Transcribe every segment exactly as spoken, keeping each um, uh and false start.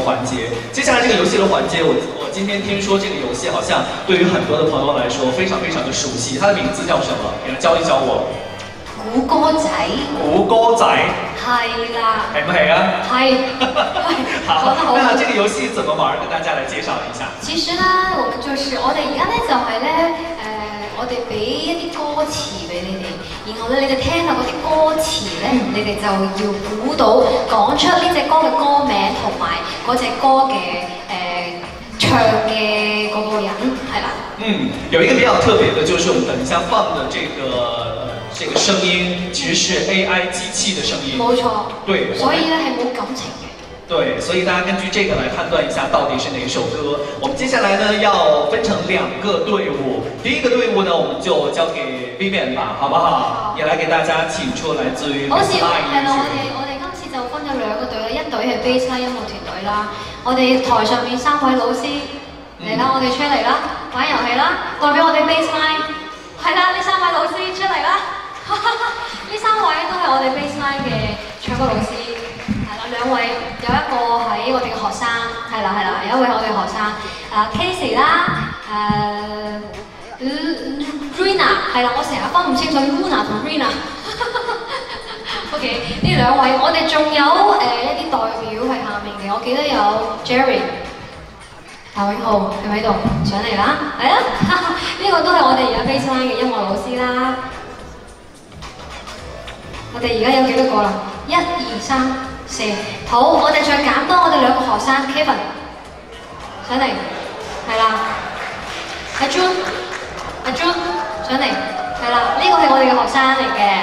环节。接下来这个游戏的环节，我我今天听说这个游戏好像对于很多的朋友来说非常非常的熟悉，它的名字叫什么？你来教一教我。 估歌仔。 估歌仔。 係啦。 係唔係啊？ 係。 好，那這個遊戲怎麼玩？跟大家來介紹一下。 其實咧，我們就是我哋而家咧就係咧誒，我哋俾一啲歌詞俾你哋，然後咧你哋聽下嗰啲歌詞咧，你哋就要估到講出呢隻歌嘅歌名同埋嗰隻歌嘅誒唱嘅嗰個人，係啦。嗯， 有一個比較特別的，就是我們等一下放的這個這個聲音，其實是 A I 機器的聲音。冇錯。對。所以咧係冇感情嘅。對，所以大家根據這個來判斷一下到底是哪一首歌。我們接下來呢要分成兩個隊伍，第一個隊伍呢我們就交給 Vivian 吧，好不好？也來給大家請出來自於 baseline 係啦，我哋我哋今次就分咗兩個隊啦，一隊係 baseline 音樂團隊啦，我哋台上面三位老師嚟啦，我哋出嚟啦，玩遊戲啦，代表我哋 baseline， 係啦，呢三位老師出嚟啦，呢三位都係我哋 baseline 嘅唱歌老師。兩位有一個係我哋嘅學生，係啦係啦，有一位係我哋嘅學生，誒 Casey 啦，誒 Rina 係啦，我成日分唔清楚 Luna 同 Rina。OK， 呢兩位，我哋仲有誒一啲代表喺下面嘅，我記得有 Jerry、夏永浩係咪喺度？上嚟啦，係啊，呢個都係我哋而家 baseline 嘅音樂老師啦。我哋而家有幾多個啦？一、二、三。四，好，我哋再揀多我哋兩個學生 Kevin 上嚟，係啦，阿 June， 阿 June 上嚟，係啦，呢個係我哋嘅學生嚟嘅。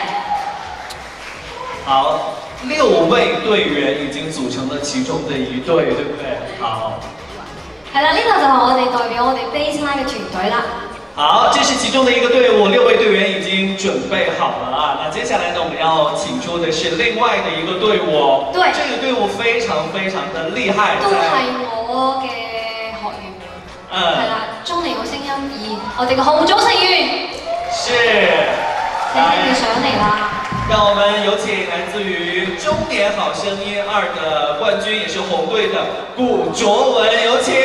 好，六位隊員已經組成了其中的一隊，對不對？好。 係啦，呢個就係我哋代表我哋 baseline 嘅團隊啦。 好，這是其中的一個隊伍，六位隊員已經準備好了啊。那接下來呢，我們要請出的是另外的一個隊伍。對，這個隊伍非常非常的厲害。 都係我嘅學員。嗯。係啦，中年好聲音二，我哋嘅紅組成員。 是。 請你上嚟啦。 讓我們有請來自於中年好聲音二的冠軍，也是紅隊的古卓文，有請。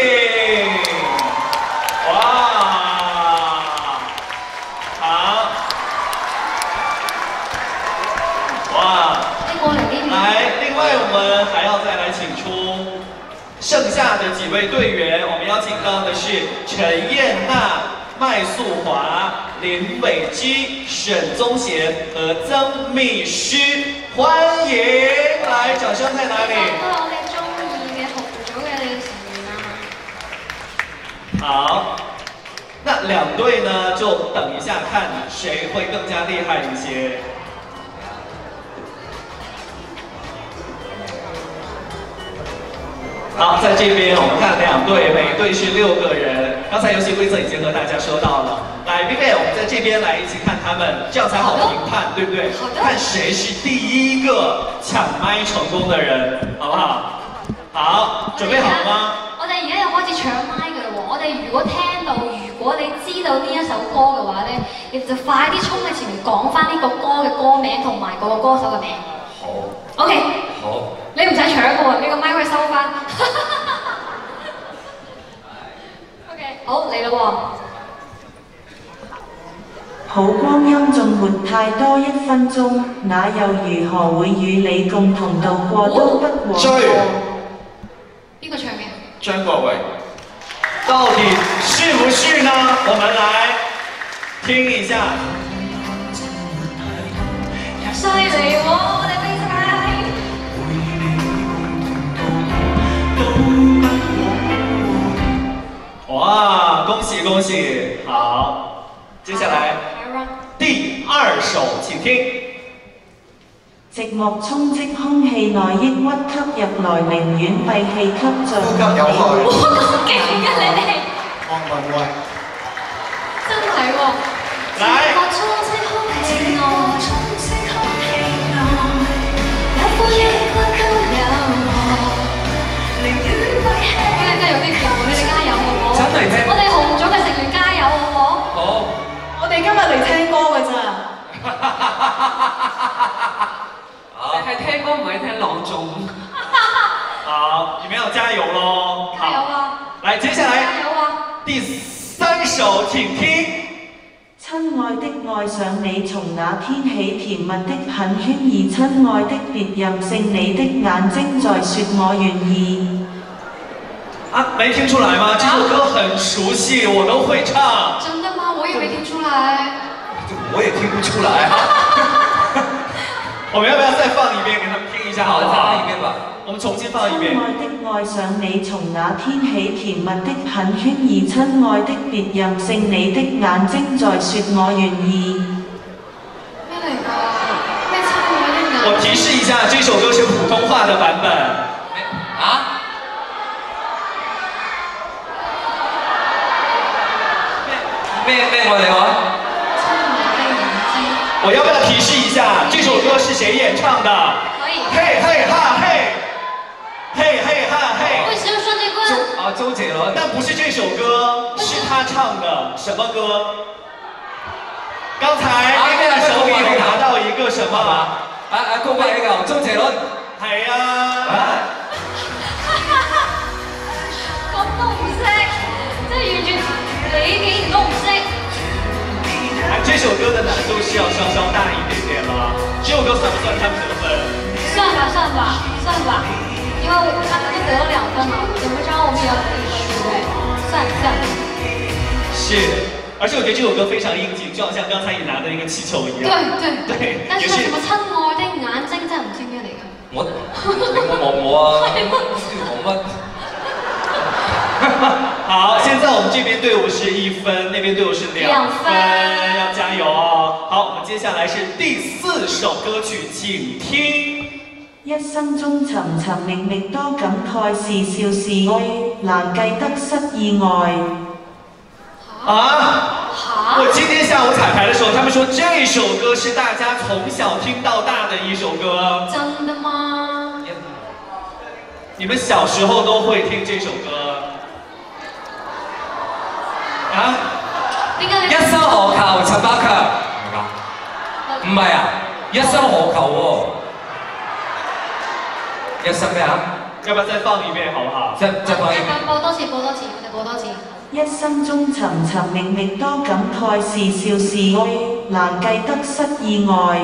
哇！哇！來，另外我們還要再來請出剩下的幾位隊員，我們邀請到的是陳燕娜、麥素華、林偉基、沈宗賢和曾密詩，歡迎！來，掌聲在哪裡？ 都係我哋中意嘅紅組嘅成員啊！ 好，那兩隊呢，就等一下看誰會更加厲害一些。好，在這邊我們看兩隊，每隊是六個人。剛才遊戲規則已經和大家說到了。來 ，Vivian，我們在這邊來一起看他們，這樣才好評判，對不對？好的。看誰是第一個搶麥成功的人，好不好？好，準備好了嗎？ 我哋而家又開始搶麥㗎啦喎！我哋如果聽到，如果你知道呢一首歌嘅話咧，你就快啲衝喺前面講翻呢個歌嘅歌名同埋嗰個歌手嘅名。好。OK。好。你唔使搶嘅喎，你個麥可以收翻。OK， 好嚟啦喎。 好光陰縱沒太多一分鐘，那又如何會與你共同度過都不枉過。 邊個唱嘅？ 張國榮。到底是不是呢？我們來聽一下。 犀利喎！我哋飛晒。 哇！恭喜恭喜！好，接下來第二首，請聽。 寂寞充斥空氣內，抑鬱吸入來，寧願閉氣吸進。呼吸有害。哇！咁勁嘅你哋。 汪文蔚。 真係喎。 來。 我哋紅組嘅成員加油好唔好？好。我哋今日嚟聽歌㗎咋。 你係聽歌唔係聽朗誦。 好，你们要加油喽！ 加油啊！ 来，接下来加油啊！ 第三首，請聽。 親愛的愛上你，從那天起甜蜜的很圈兒，親愛的別任性，你的眼睛在說我願意。 啊，沒聽出來嗎？這首歌很熟悉，我都會唱。 真的嗎？我也沒聽出來。 我也聽不出來。我們要不要再放一遍給他們聽一下？好，再放一遍吧。我們重新放一遍。 親愛的愛上你，從那天起甜蜜的很圈兒，親愛的別任性，你的眼睛在說我願意。 咩嚟㗎？咩親愛的眼睛？ 我提示一下，這首歌是普通話的版本。啊？咩咩我哋話？我要不要提示一下，這首歌是誰演唱的？ 可以。 嘿嘿哈嘿。嘿嘿哈嘿！ 為什麼說這個？ 啊，周杰倫，但不是這首歌，是他唱的。什麼歌？剛才那個手裡有拿到一個什麼？啊啊，公開呢個周杰倫。係啊。 咁都唔識，即係完全你竟然都唔識。 這首歌的難度是要稍稍大一點點了。這首歌算不算他們得分？ 算吧，算吧，算吧。因為他們都得了兩分嘛，怎麼着我們也要得一分，對不對？算算。 是，而且我覺得這首歌非常應景，就好像剛才你拿的那個氣球一樣。 對對對。但是什麼親愛的眼睛真係唔知咩嚟㗎。 我你望我啊，我乜？好，現在我們這邊隊伍是一分，那邊隊伍是兩分，要加油哦。好，我們接下來是第四首歌曲，請聽。 一生中尋尋覓覓多感慨，是笑是哀，難計得失意外。 啊！我今天下午彩排的時候，他們說這首歌是大家從小聽到大的一首歌。 真的嗎？ 你們小時候都會聽這首歌？啊？一生何求陳百強？唔係啊，一生何求喎？一生咩啊？要不要再放一遍，好不好？再再放一遍。 播多次，播多次，再播多次。 一生中尋尋覓覓多感慨，是笑是哀，難計得失意外。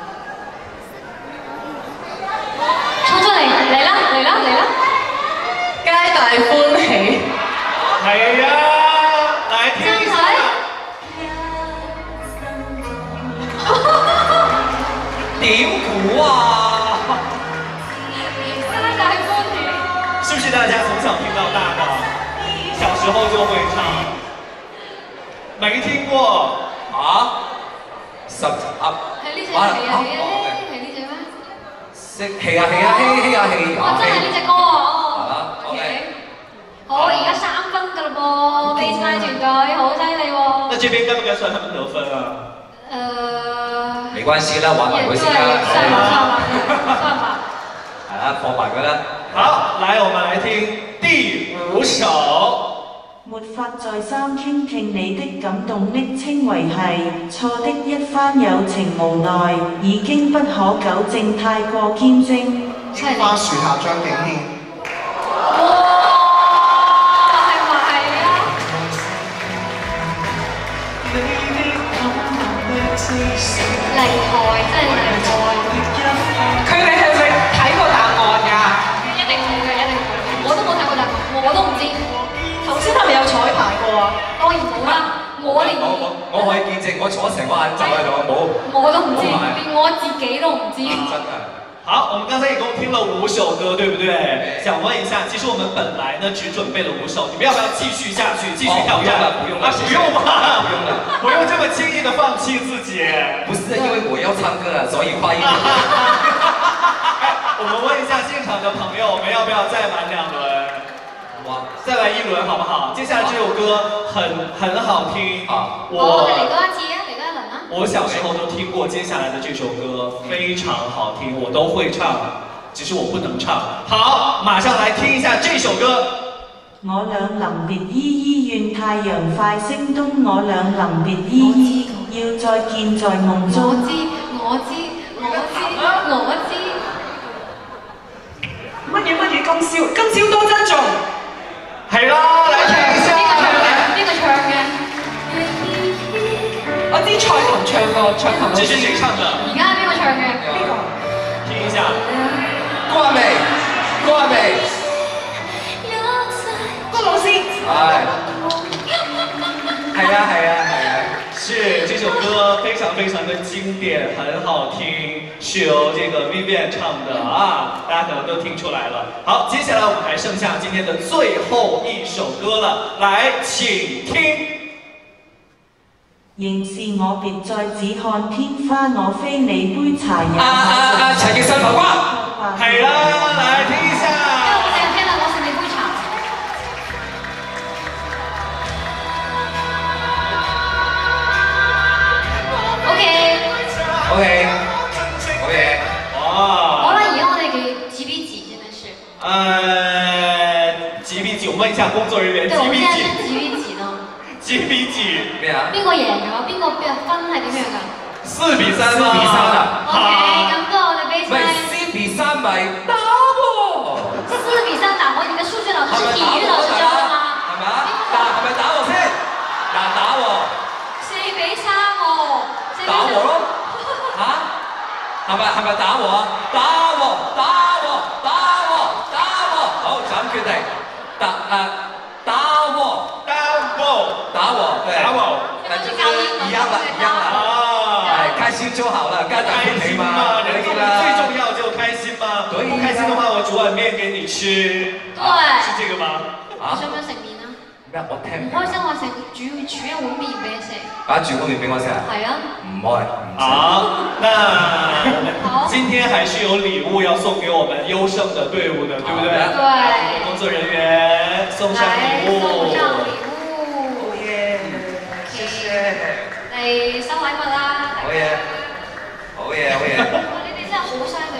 衝出嚟，嚟啦，嚟啦，嚟啦！ 皆大歡喜。 係啊，嚟聽一下。點估啊？是不是大家從小聽到大的，小時候就會唱？沒聽過啊？十啊？ 係呢隻係啊係啊係呢隻咩？ 識係啊係啊係係啊係。 哇！真係呢隻歌啊！哦。OK。好，而家三分㗎啦噃 ，baseline 團隊好犀利喎。那這邊該不該算他們得分啊？呃。沒關係啦，玩埋佢先啦。算吧算吧算吧。係啊，放埋佢啦。好，來，我們來聽第五首。 沒法再三傾聽你的感動的稱為係錯的一番友情無奈，已經不可糾正，太過堅貞。 櫻花樹下張敬軒。 哇，係咪啊？厲害，真係厲害。 佢哋係咪睇過答案㗎？ 一定冇嘅，一定冇。我都冇睇過答案，我都唔知。 頭先係咪有彩排過啊？ 當然冇啦，我連我我可以見證，我坐成個晏晝喺度，冇。 我都唔知，連我自己都唔知。 真的。好，我們剛才一共聽了五首歌，對不對？想問一下，其實我們本來呢只準備了五首，你們要不要繼續下去，繼續挑戰？不用了，不用了，不用吧？不用了，不用這麼輕易的放棄自己。不是，因為我要唱歌了，所以快一點。我們問一下現場的朋友，我們要不要再玩兩輪？哇，再來一輪好不好？接下來這首歌很很好聽啊！ 我嚟多一次啊，嚟多一輪啊！ 我小時候都聽過接下來的這首歌，非常好聽，我都會唱，只是我不能唱。好，馬上來聽一下這首歌。 我倆臨別依依，願太陽快升東。我倆臨別依依，要再見在夢中。 我知，我知，我知，我知。 乜嘢乜嘢今宵，今宵多珍重。 係啦，嚟聽下。 邊個唱嘅？ 我知蔡琴唱過，蔡琴老師。 這是誰唱的？ 而家係邊個唱嘅？ 邊個？ 聽一下。 郭美，郭美。 郭老師。 係。係啊係啊係啊。 是這首歌非常非常的經典，很好聽，是由這個 Vivian 唱的啊，大家可能都聽出來了。好，接下來我們還剩下今天的最後一首歌了，來，請聽。 仍是我別再只看天花，我非你杯茶也。 啊啊啊！陳奕迅浮瓜。 係啦，來聽一下。 因為我淨係聽到我是你杯茶。 OK，好嘢。 哇！ 好啦，而家我哋嘅幾比幾現在是？ 呃，幾比幾？我問一下工作人員，幾比幾？ 對，我們現在是幾比幾呢？ 幾比幾？ 咩啊？ 邊個贏咗？邊個邊分係點樣㗎？ 四比三。 四比三啊。 OK，咁多我哋 base 咪 line。 四比三咪打喎。 四比三打和，你的數學老師是體育老師教的嗎？ 係咪啊？打係咪打我先？嗱打喎。 四比三喎。 打我咯。嚇？係咪係咪打我啊？打我，打我，打我，打我。好，就咁決定。打誒打我， 打我， 打我，對。 打我。 一樣啦，一樣啦。哦。係開心就好了，家長開心嘛， 人最最重要就開心嘛。不開心的話，我煮碗麵給你吃。 對。 是這個嗎？ 你想唔想食麵啊？ 咩？我聽唔開心話食煮煮一碗麵俾你食。 啊，煮碗麵俾我食啊？ 係啊。 唔愛。 好，那今天還是有禮物要送給我們優勝的隊伍的，對不對？ 對。 工作人員送上禮物。 送上禮物。 好嘢，謝謝。 嚟收禮物啦！ 好嘢，好嘢，好嘢。 你哋真係好犀利。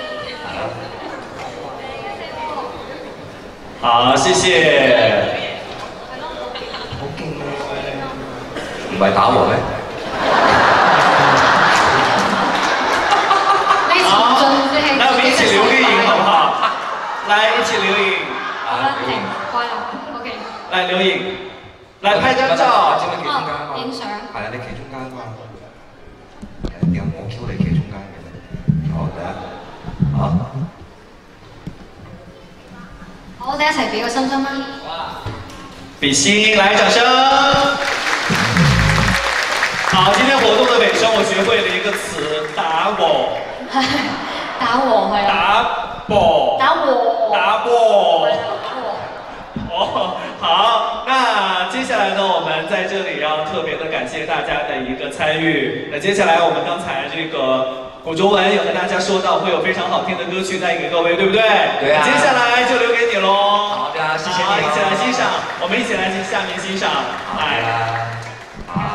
好，謝謝。 好勁啊！唔係打我咩？ 好， 那我們一起留個影好不好？來，一起留影。 好啦，停，開啦 ，OK。 來留影，來拍張照。 我知你企中間嘛？ 影相。 係啊，你企中間嘛？誒，點解我 Q 你企中間嘅？好，第一，好。 好，我哋一齊俾個心心啦。 比心，來掌聲。好，今天活動的尾聲，我學會了一個詞，打我。 打和係啊。 打我。 打和。 打我。哦，好，那接下來呢，我們在這裡要特別的感謝大家的一個參與。那接下來我們剛才這個古卓文有和大家說到會有非常好聽的歌曲帶給各位，對不對？ 對啊。 接下來就留給你嘍。 好的，謝謝你。 好，一起來欣賞，我們一起來下面欣賞。 好呀。好。